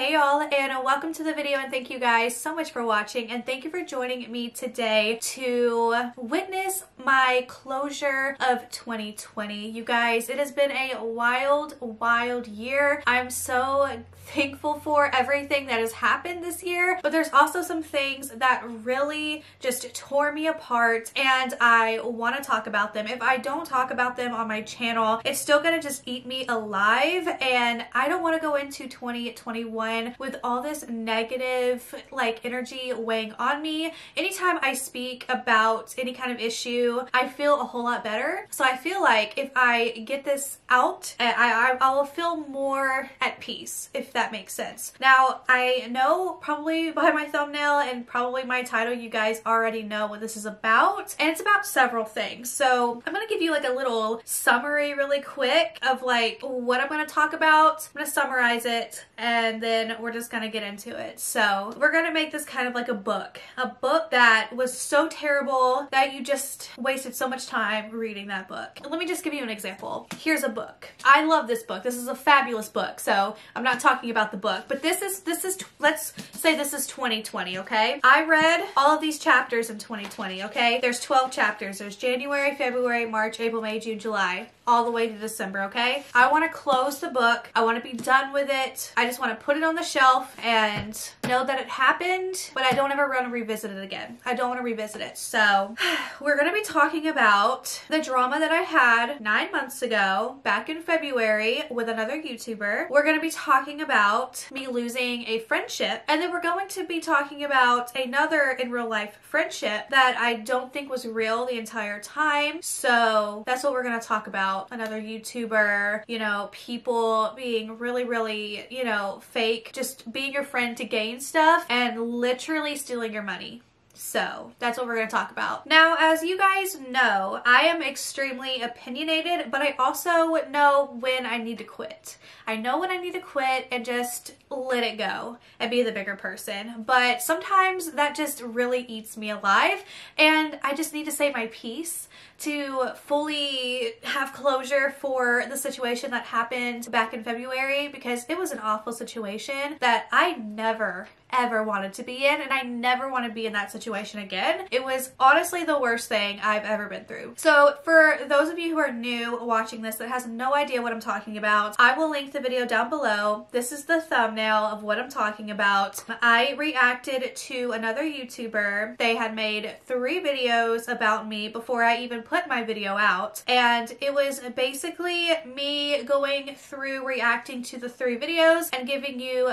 Hey y'all, and welcome to the video, and thank you guys so much for watching, and thank you for joining me today to witness my closure of 2020. You guys, it has been a wild year. I'm so thankful for everything that has happened this year, but there's also some things that really just tore me apart, and I want to talk about them. If I don't talk about them on my channel, it's still gonna just eat me alive, and I don't want to go into 2021 with all this negative energy weighing on me. Anytime I speak about any kind of issue, I feel a whole lot better. So I feel like if I get this out, I will feel more at peace, if that makes sense. Now, I know probably by my thumbnail and probably my title, you guys already know what this is about, and it's about several things. So I'm gonna give you like a little summary really quick of like what I'm gonna talk about. I'm gonna summarize it, and then we're just gonna get into it. So we're gonna make this kind of like a book that was so terrible that you just wasted so much time reading that book. Let me just give you an example. Here's a book. I love this book. This is a fabulous book. So I'm not talking about the book, but this is let's say this is 2020, okay? I read all of these chapters in 2020, okay? There's 12 chapters. There's January, February, March, April, May, June, July, all the way to December, okay? I want to close the book. I want to be done with it. I just want to put it on the shelf and know that it happened, but I don't ever want to revisit it again. I don't want to revisit it. So we're going to be talking about the drama that I had 9 months ago, back in February, with another YouTuber. We're going to be talking about me losing a friendship, and then we're going to be talking about another in real life friendship that I don't think was real the entire time. So that's what we're going to talk about. Another YouTuber, you know, people being really, you know, fake, just being your friend to gain stuff and literally stealing your money. So that's what we're going to talk about. Now, as you guys know, I am extremely opinionated, but I also know when I need to quit. I know when I need to quit and just let it go and be the bigger person. But sometimes that just really eats me alive, and I just need to say my piece to fully have closure for the situation that happened back in February, because it was an awful situation that I never ever wanted to be in, and I never want to be in that situation again. It was honestly the worst thing I've ever been through. So for those of you who are new watching this that has no idea what I'm talking about, I will link the video down below. This is the thumbnail of what I'm talking about. I reacted to another YouTuber. They had made 3 videos about me before I even put my video out, and it was basically me going through reacting to the 3 videos and giving you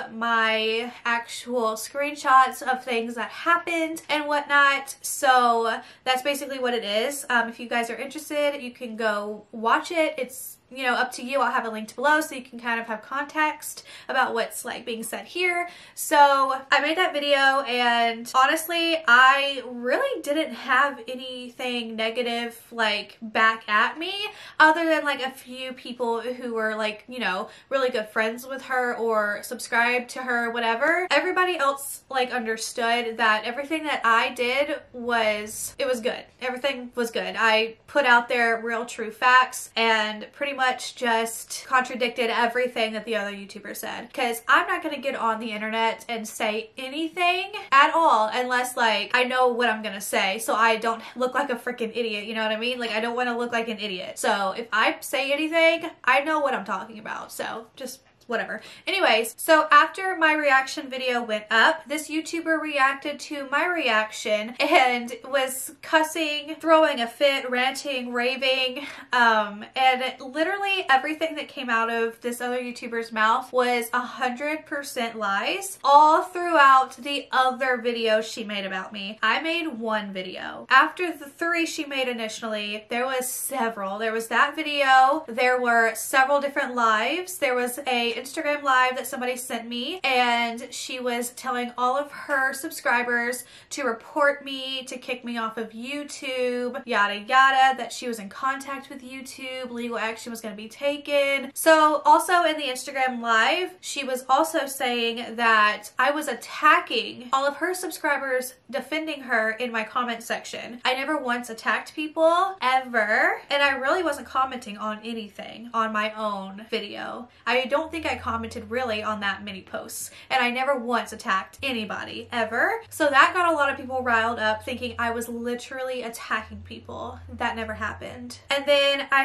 my actual screenshots of things that happened and whatnot. So that's basically what it is. If you guys are interested, you can go watch it. It's, you know, up to you. I'll have it linked below so you can kind of have context about what's like being said here. So I made that video, and honestly, I really didn't have anything negative like back at me, other than like a few people who were like, you know, really good friends with her or subscribed to her, whatever. Everybody else like understood that everything that I did was good. Everything was good. I put out there real true facts and pretty much just contradicted everything that the other YouTuber said, because I'm not gonna get on the internet and say anything at all unless like I know what I'm gonna say, so I don't look like a freaking idiot, you know what I mean? Like, I don't want to look like an idiot. So if I say anything, I know what I'm talking about, so just whatever. Anyways, so after my reaction video went up, this YouTuber reacted to my reaction and was cussing, throwing a fit, ranting, raving, and literally everything that came out of this other YouTuber's mouth was 100% lies, all throughout the other videos she made about me. I made 1 video. After the 3 she made initially, there was several. There was that video, there were several different lives, there was a Instagram live that somebody sent me, and she was telling all of her subscribers to report me, to kick me off of YouTube, yada yada, that she was in contact with YouTube, legal action was going to be taken. So also in the Instagram live, she was also saying that I was attacking all of her subscribers, defending her in my comment section. I never once attacked people, ever, and I really wasn't commenting on anything on my own video. I don't think think I commented really on that many posts, and I never once attacked anybody ever. So that got a lot of people riled up thinking I was literally attacking people. That never happened. And then I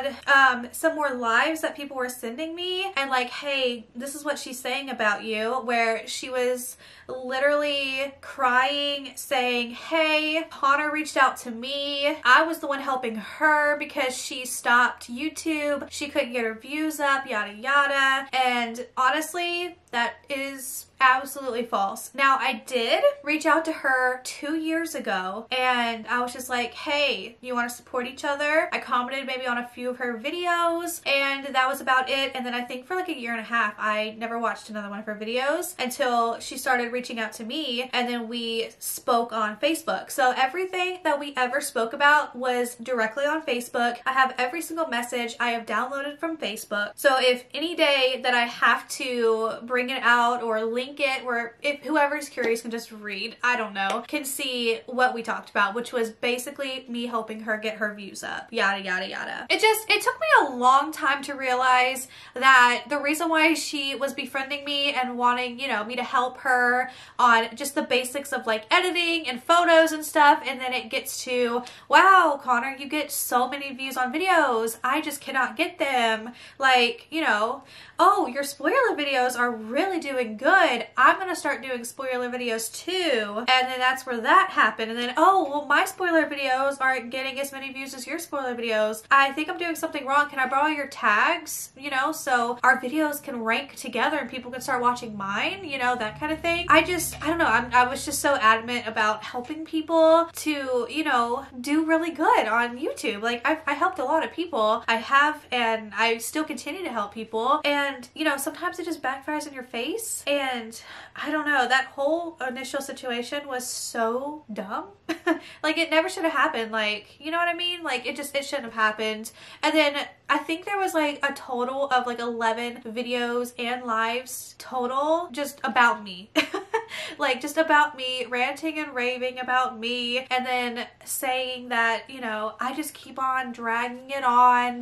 had some more lives that people were sending me and like, hey, this is what she's saying about you, where she was literally crying saying, hey, Connor reached out to me. I was the one helping her because she stopped YouTube. She couldn't get her views up, yada yada. And honestly, that is absolutely false. Now, I did reach out to her 2 years ago and I was just like, hey, you want to support each other? I commented maybe on a few of her videos and that was about it. And then I think for like a year and a half, I never watched another one of her videos until she started reaching out to me, and then we spoke on Facebook. So everything that we ever spoke about was directly on Facebook. I have every single message I have downloaded from Facebook. So if any day that I have to bring it out or link it, where if whoever's curious can just read, I don't know, can see what we talked about, which was basically me helping her get her views up, yada yada yada. It took me a long time to realize that the reason why she was befriending me and wanting, you know, me to help her on just the basics of like editing and photos and stuff, and then it gets to, wow, Connor, you get so many views on videos, I just cannot get them. Like, you know, oh, your spoiler videos are really doing good, I'm gonna start doing spoiler videos too. And then that's where that happened. And then, oh, well, my spoiler videos aren't getting as many views as your spoiler videos. I think I'm doing something wrong. Can I borrow your tags? You know, so our videos can rank together and people can start watching mine, you know, that kind of thing. I don't know, I was just so adamant about helping people to, you know, do really good on YouTube. Like, I helped a lot of people. I have, and I still continue to help people. And, you know, sometimes it just backfires in your face. And I don't know, that whole initial situation was so dumb. Like, it never should have happened. Like, you know what I mean? Like, it shouldn't have happened. And then I think there was like a total of like 11 videos and lives total just about me. Like, just about me, ranting and raving about me, and then saying that, you know, I just keep on dragging it on,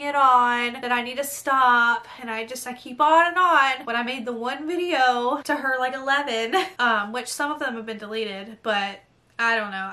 that I need to stop, and I keep on and on. When I made the one video to her like 11, which some of them have been deleted, but I don't know.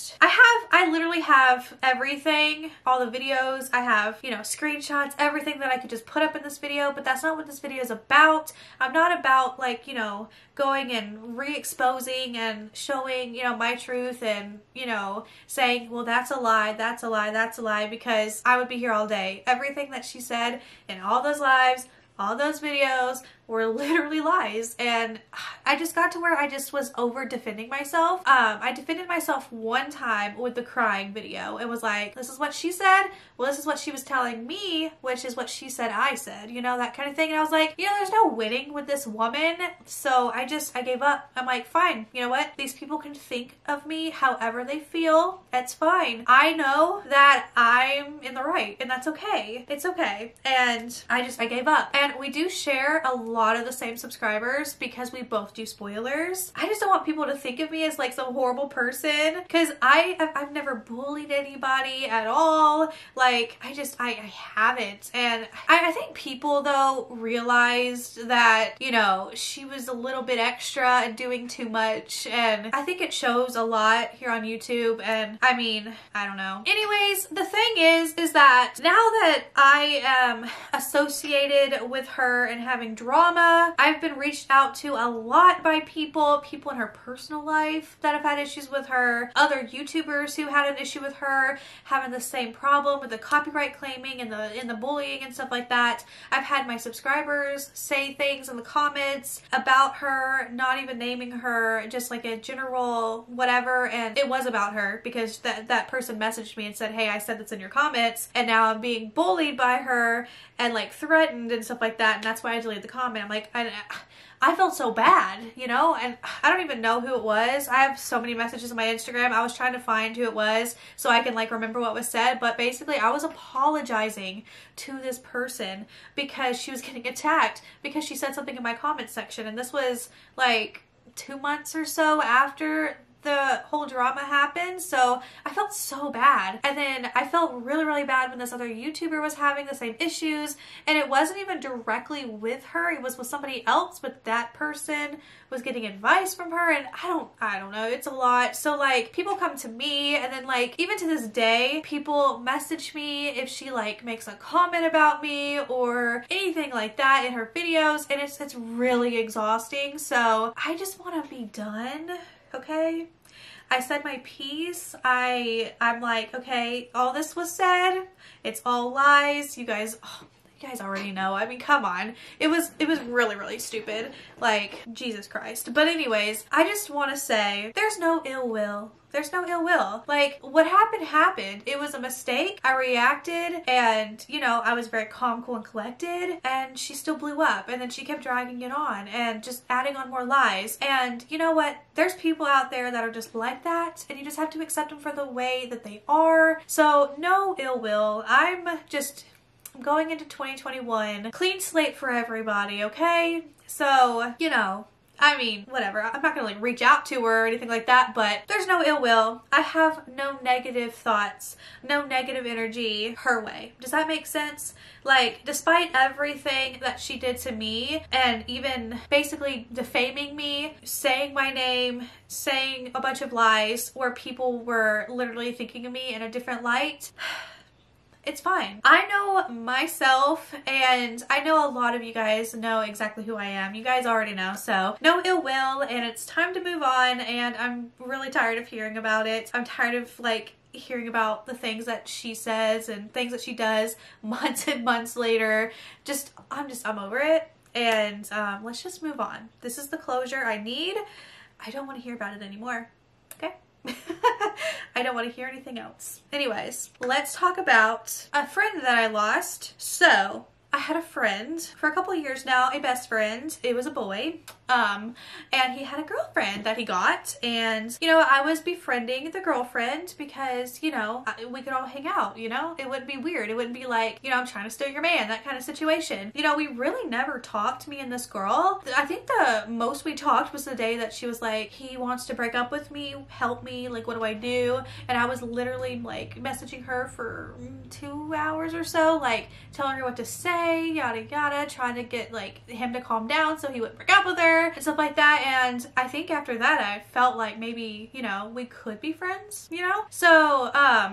I literally have everything, all the videos. I have, you know, screenshots, everything that I could just put up in this video, but that's not what this video is about. I'm not about, like, you know, going and re-exposing and showing, you know, my truth and, you know, saying, well, that's a lie, that's a lie, that's a lie, because I would be here all day. Everything that she said in all those lives, all those videos were literally lies, and I just got to where I just was over defending myself. I defended myself one time with the crying video. It was like, this is what she said, well, this is what she was telling me, which is what she said I said, you know, that kind of thing. And I was like, you know, there's no winning with this woman, so I gave up. I'm like, fine, you know what, these people can think of me however they feel, it's fine. I know that I'm in the right, and that's okay. It's okay. And I gave up. And we do share a lot of the same subscribers because we both do spoilers. I just don't want people to think of me as like some horrible person, because I've never bullied anybody at all. Like, I haven't. And I think people though realized that, you know, she was a little bit extra and doing too much, and I think it shows a lot here on YouTube. And I mean, I don't know. Anyways, the thing is that now that I am associated with her and having drama, I've been reached out to a lot by people in her personal life that have had issues with her, other YouTubers who had an issue with her having the same problem with the copyright claiming and the bullying and stuff like that. I've had my subscribers say things in the comments about her, not even naming her, just like a general whatever, and it was about her because that person messaged me and said, hey, I said this in your comments, and now I'm being bullied by her and like threatened and stuff like that, and that's why I deleted the comment. I'm like, I felt so bad, you know, and I don't even know who it was. I have so many messages on my Instagram. I was trying to find who it was so I can like remember what was said, but basically I was apologizing to this person because she was getting attacked because she said something in my comment section, and this was like 2 months or so after the whole drama happened, so I felt so bad. And then I felt really, really bad when this other YouTuber was having the same issues, and it wasn't even directly with her, it was with somebody else, but that person was getting advice from her, and I don't know, it's a lot. So like, people come to me, and then like, even to this day, people message me if she like makes a comment about me or anything like that in her videos, and it's really exhausting. So I just want to be done. Okay, I said my piece. I'm like, okay, all this was said. It's all lies. You guys, oh, you guys already know. I mean, come on. It was really, really stupid. Like, Jesus Christ. But anyways, I just want to say there's no ill will. There's no ill will. Like, what happened. It was a mistake. I reacted, and, you know, I was very calm, cool, and collected, and she still blew up, and then she kept dragging it on and just adding on more lies. And you know what? There's people out there that are just like that, and you just have to accept them for the way that they are. So, no ill will. I'm going into 2021. Clean slate for everybody, okay? So, you know, I mean, whatever. I'm not gonna like reach out to her or anything like that, but there's no ill will. I have no negative thoughts, no negative energy her way. Does that make sense? Like, despite everything that she did to me, and even basically defaming me, saying my name, saying a bunch of lies where people were literally thinking of me in a different light, it's fine. I know myself, and I know a lot of you guys know exactly who I am. You guys already know, so no ill will, and it's time to move on, and I'm really tired of hearing about it. I'm tired of like hearing about the things that she says and things that she does months and months later. I'm over it, and let's just move on. This is the closure I need. I don't want to hear about it anymore. Okay? I don't want to hear anything else. Anyways, let's talk about a friend that I lost. So, I had a friend for a couple of years now, a best friend. It was a boy. And he had a girlfriend that he got, and you know, I was befriending the girlfriend because, you know, we could all hang out, you know, it wouldn't be weird, it wouldn't be like, you know, I'm trying to steal your man, that kind of situation. You know, we really never talked, me and this girl. I think the most we talked was the day that she was like, he wants to break up with me, help me, like, what do I do? And I was literally like messaging her for 2 hours or so, like telling her what to say, yada yada, trying to get like him to calm down so he wouldn't break up with her and stuff like that. And I think after that I felt like maybe, you know, we could be friends, you know? So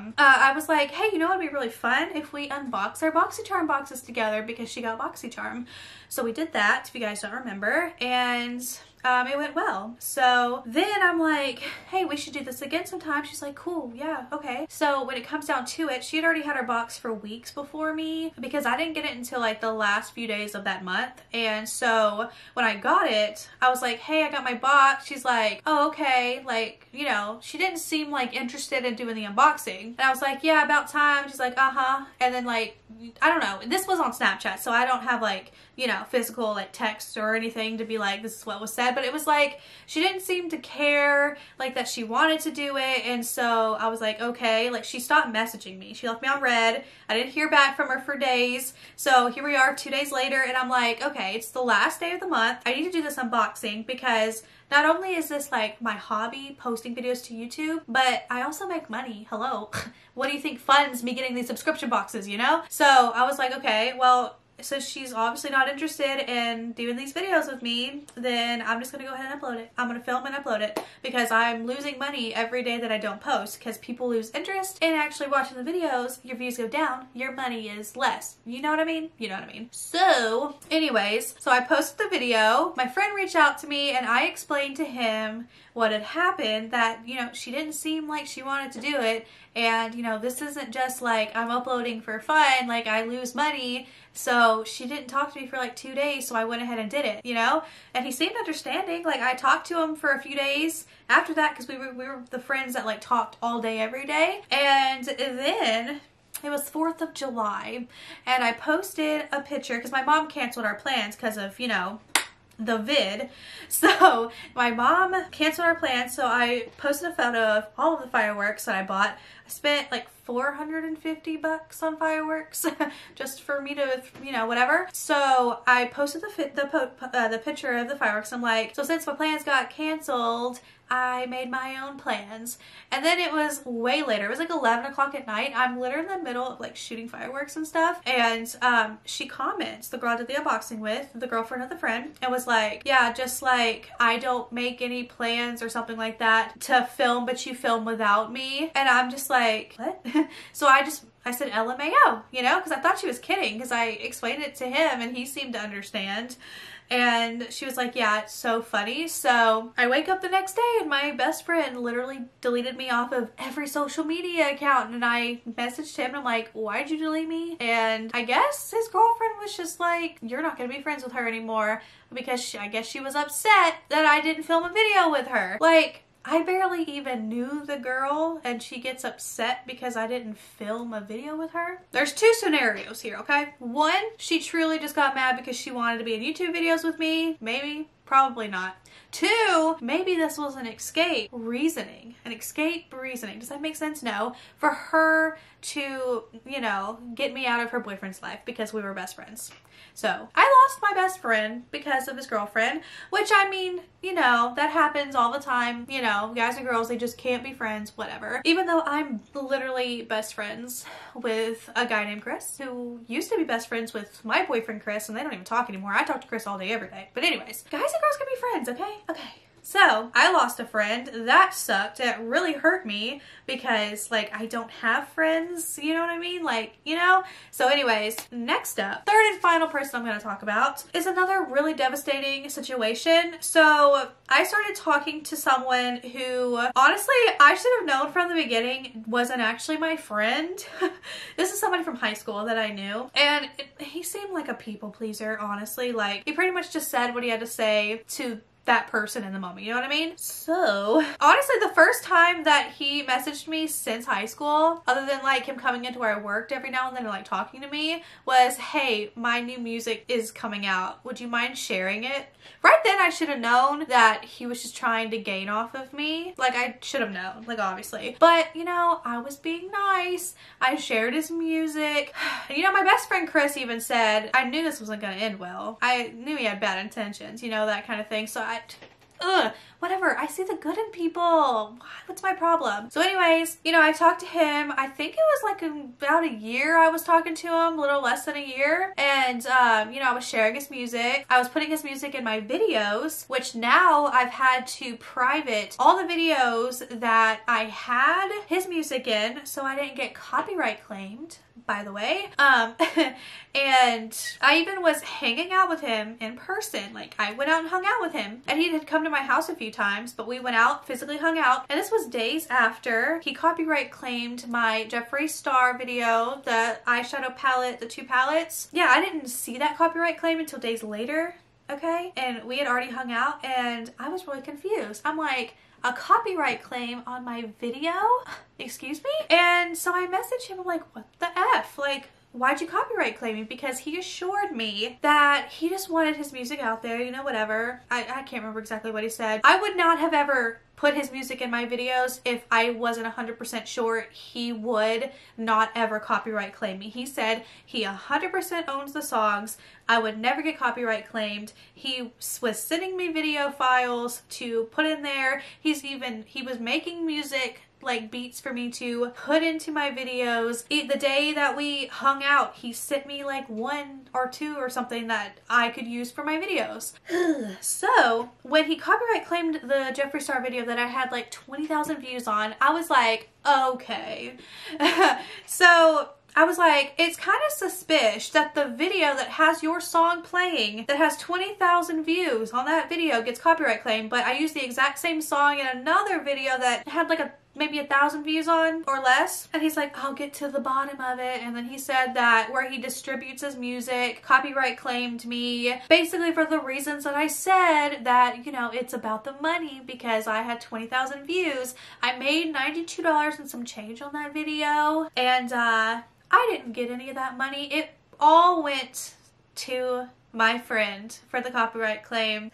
I was like, hey, you know what would be really fun if we unbox our BoxyCharm boxes together, because she got BoxyCharm. So we did that, if you guys don't remember, and it went well. So then I'm like, hey, we should do this again sometime. She's like, cool, yeah, okay. So when it comes down to it, she had already had her box for weeks before me, because I didn't get it until like the last few days of that month. And so when I got it, I was like, hey, I got my box. She's like, oh, okay. Like, you know, she didn't seem like interested in doing the unboxing. And I was like, yeah, about time. She's like, uh-huh. And then like, I don't know, this was on Snapchat, so I don't have like, you know, physical like text or anything to be like, this is what was said, but it was like, she didn't seem to care, like that she wanted to do it. And so I was like, okay, like she stopped messaging me. She left me on red. I didn't hear back from her for days. So here we are 2 days later, and I'm like, okay, it's the last day of the month. I need to do this unboxing, because not only is this like my hobby, posting videos to YouTube, but I also make money. Hello. What do you think funds me getting these subscription boxes, you know? So I was like, okay, well, so she's obviously not interested in doing these videos with me, then I'm just gonna go ahead and upload it. I'm gonna film and upload it, because I'm losing money every day that I don't post, because people lose interest in actually watching the videos. Your views go down, your money is less. You know what I mean? You know what I mean. So anyways, so I posted the video. My friend reached out to me, and I explained to him what had happened, that, you know, she didn't seem like she wanted to do it, and, you know, this isn't just like I'm uploading for fun, like I lose money. So she didn't talk to me for like 2 days, so I went ahead and did it, you know? And he seemed understanding. Like, I talked to him for a few days after that, because we were the friends that like talked all day every day. And then it was 4th of July, and I posted a picture, because my mom canceled our plans because of, you know, the vid. So my mom canceled our plans, so I posted a photo of all of the fireworks that I bought. I spent like 450 bucks on fireworks just for me to, you know, whatever. So I posted the picture of the fireworks. I'm like, so since my plans got canceled, I made my own plans. And then it was way later. It was like 11 o'clock at night. I'm literally in the middle of like shooting fireworks and stuff. And she comments, the girl I did the unboxing with, the girlfriend of the friend, and was like, yeah, just like I don't make any plans or something like that to film, but you film without me. And I'm just like, what? So I said LMAO, you know, because I thought she was kidding, because I explained it to him and he seemed to understand. And she was like, yeah, it's so funny. So I wake up the next day and my best friend literally deleted me off of every social media account. And I messaged him and I'm like, why'd you delete me? And I guess his girlfriend was just like, you're not going to be friends with her anymore, because I guess she was upset that I didn't film a video with her. Like, I barely even knew the girl and she gets upset because I didn't film a video with her. There's two scenarios here, okay? One, she truly just got mad because she wanted to be in YouTube videos with me. Maybe, probably not. Two, maybe this was an escape reasoning. An escape reasoning. Does that make sense? No. For her to, you know, get me out of her boyfriend's life because we were best friends. So I lost my best friend because of his girlfriend, which, I mean, you know, that happens all the time. You know, guys and girls, they just can't be friends, whatever. Even though I'm literally best friends with a guy named Chris, who used to be best friends with my boyfriend Chris, and they don't even talk anymore. I talk to Chris all day, every day. But anyways, guys and girls can be friends, okay? Okay. So I lost a friend. That sucked. It really hurt me because, like, I don't have friends, you know what I mean? Like, you know? So anyways, next up, third and final person I'm going to talk about is another really devastating situation. So I started talking to someone who, honestly, I should have known from the beginning wasn't actually my friend. This is somebody from high school that I knew, and he seemed like a people pleaser, honestly. Like, he pretty much just said what he had to say to that person in the moment, you know what I mean? So honestly, the first time that he messaged me since high school, other than like him coming into where I worked every now and then and like talking to me, was, hey, my new music is coming out, would you mind sharing it? Right then I should have known that he was just trying to gain off of me. Like, I should have known, like, obviously, but you know, I was being nice. I shared his music. You know, my best friend Chris even said, I knew this wasn't gonna end well. I knew he had bad intentions, you know, that kind of thing. So whatever. I see the good in people. What's my problem? So anyways, you know, I talked to him. I think it was like about a year I was talking to him, a little less than a year. And, you know, I was sharing his music. I was putting his music in my videos, which now I've had to private all the videos that I had his music in so I didn't get copyright claimed, by the way. And I even was hanging out with him in person. Like, I went out and hung out with him, and he had come to my house a few times, but we went out, physically hung out, and this was days after he copyright claimed my Jeffree Star video, the eyeshadow palette, the 2 palettes. Yeah, I didn't see that copyright claim until days later, okay? And we had already hung out, and I was really confused. I'm like, a copyright claim on my video? Excuse me? And so I messaged him, I'm like, what the F? Like, why'd you copyright claim me? Because he assured me that he just wanted his music out there, you know, whatever. I can't remember exactly what he said. I would not have ever put his music in my videos if I wasn't 100% sure he would not ever copyright claim me. He said he 100% owns the songs. I would never get copyright claimed. He was sending me video files to put in there. He was making music, like beats for me to put into my videos. The day that we hung out, he sent me like 1 or 2 or something that I could use for my videos. So when he copyright claimed the Jeffree Star video that I had like 20,000 views on, I was like, okay. So I was like, it's kind of suspicious that the video that has your song playing, that has 20,000 views on that video, gets copyright claimed, but I used the exact same song in another video that had like maybe 1,000 views on or less. And he's like, I'll get to the bottom of it. And then he said that where he distributes his music, copyright claimed me, basically for the reasons that I said, that, you know, it's about the money because I had 20,000 views. I made $92 and some change on that video, and I didn't get any of that money. It all went to my friend for the copyright claim.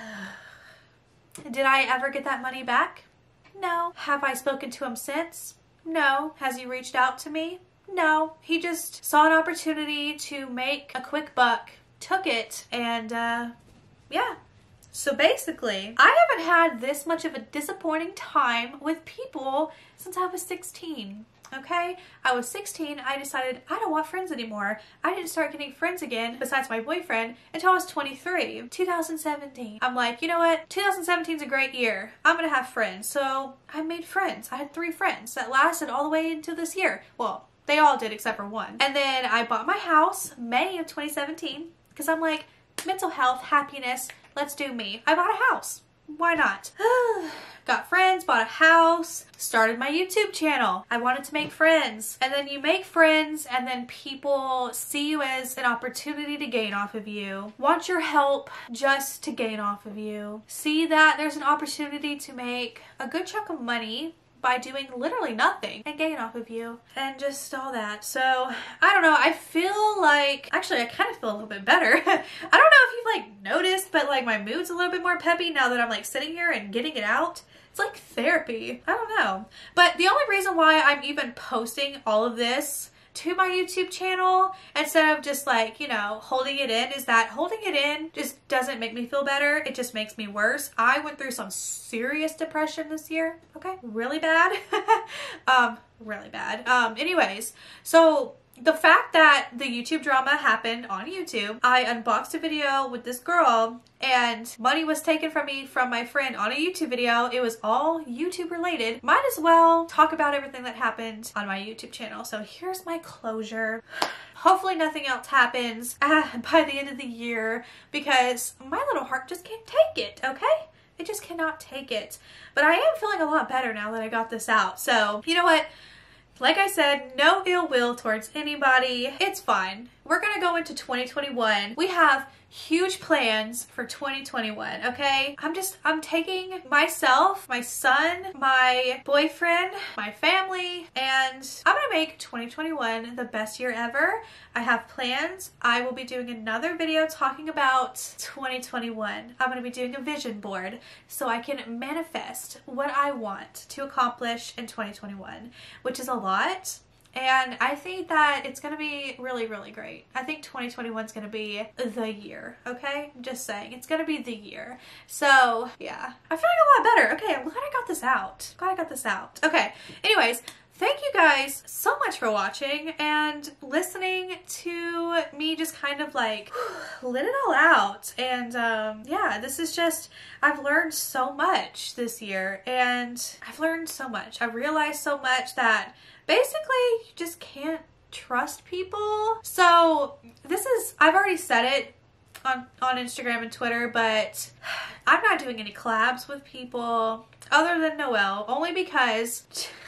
Did I ever get that money back? No. Have I spoken to him since? No. Has he reached out to me? No. He just saw an opportunity to make a quick buck, took it, and yeah. So basically, I haven't had this much of a disappointing time with people since I was 16. Okay? I was 16, I decided I don't want friends anymore. I didn't start getting friends again, besides my boyfriend, until I was 23. 2017. I'm like, you know what? 2017 is a great year. I'm gonna have friends. So I made friends. I had 3 friends that lasted all the way into this year. Well, they all did except for one. And then I bought my house May of 2017 because I'm like, mental health, happiness, let's do me. I bought a house. Why not? Got friends, bought a house, started my YouTube channel. I wanted to make friends. And then you make friends and then people see you as an opportunity to gain off of you. Want your help just to gain off of you. See that there's an opportunity to make a good chunk of money by doing literally nothing and gain off of you and just all that. So I don't know, I feel like, actually I kind of feel a little bit better. I don't know if you've like noticed, but like my mood's a little bit more peppy now that I'm like sitting here and getting it out. It's like therapy. I don't know. But the only reason why I'm even posting all of this to my YouTube channel instead of just like, you know, holding it in is that holding it in just doesn't make me feel better. It just makes me worse. I went through some serious depression this year. Okay. Really bad. Really bad. Anyways, so the fact that the YouTube drama happened on YouTube, I unboxed a video with this girl and money was taken from me from my friend on a YouTube video. It was all YouTube related. Might as well talk about everything that happened on my YouTube channel. So here's my closure. Hopefully nothing else happens by the end of the year because my little heart just can't take it, okay? It just cannot take it. But I am feeling a lot better now that I got this out. So, you know what? Like I said, no ill will towards anybody. It's fine. We're gonna go into 2021. We have huge plans for 2021, okay? I'm taking myself, my son, my boyfriend, my family, and I'm gonna make 2021 the best year ever. I have plans. I will be doing another video talking about 2021. I'm gonna be doing a vision board so I can manifest what I want to accomplish in 2021, which is a lot. And I think that it's going to be really, really great. I think 2021 is going to be the year, okay? I'm just saying. It's going to be the year. So, yeah. I'm feeling a lot better. Okay, I'm glad I got this out. Glad I got this out. Okay, anyways, thank you guys so much for watching and listening to me just kind of like let it all out. And yeah, this is just, I've learned so much this year and I've learned so much. I've realized so much that basically, you just can't trust people. So this is, I've already said it on Instagram and Twitter, but I'm not doing any collabs with people other than Noelle, only because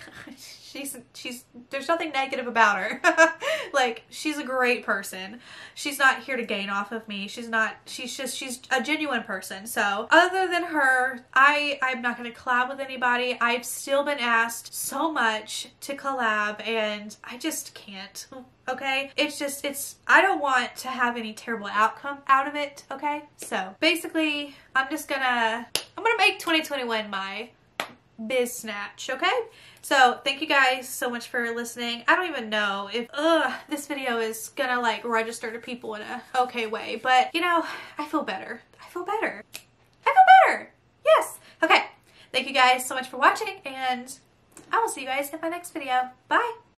she's there's nothing negative about her. Like, she's a great person. She's not here to gain off of me. She's a genuine person. So other than her, I'm not going to collab with anybody. I've still been asked so much to collab and I just can't. Okay? I don't want to have any terrible outcome out of it. Okay? So basically, I'm gonna make 2021 my biz snatch. Okay? So thank you guys so much for listening. I don't even know if this video is gonna like register to people in a okay way, but you know, I feel better. I feel better. I feel better. Yes. Okay. Thank you guys so much for watching and I will see you guys in my next video. Bye.